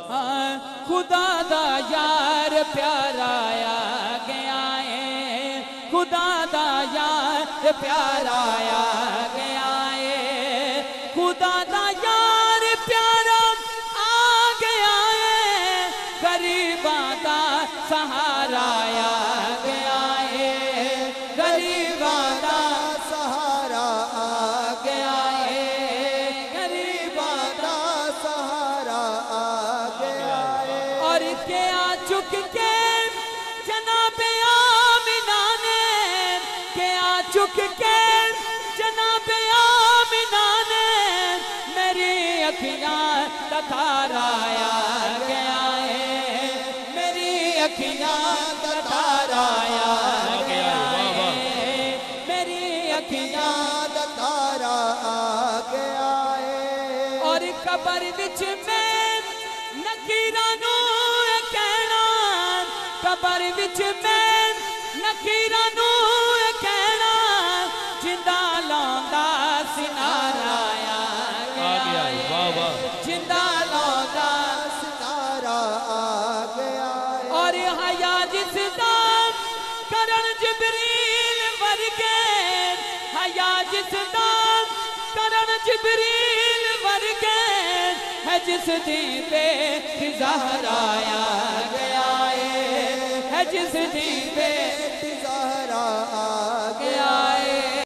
خدا دا یار پیارا آ گیا ہے، خدا دا یار پیارا آ گیا ہے، خدا دا یار پیارا آ گیا ہے، غریباں دا سہارا آ گیا ہے، غریباں دا سہارا آ گیا ہے، غریباں دا سہارا آ گیا ہے۔ اور کیا چک کے جناب آمنہ نے، کیا چک کے جناب آمنہ نے، میری اکھیاں تتارا آ گیا ہے، میری اکھیاں تتارا آ گیا ہے، میری اکھیاں تارا آ گیا ہے۔ اور قبر وچ میں نکیراں نوں کہنا، قبر وچ میں نکیراں نوں کہنا، جندہ لوندا سنارا آ گیا ہے، جندہ لوندا ستارہ آ گیا ہے۔ اور حیا جس دا کرن جبریل ورگے، حیا جس دا کرن جبریل ورگے، ہے جس دی پہ زہرا آ گیا ہے، ہے جس دی پہ زہرا آ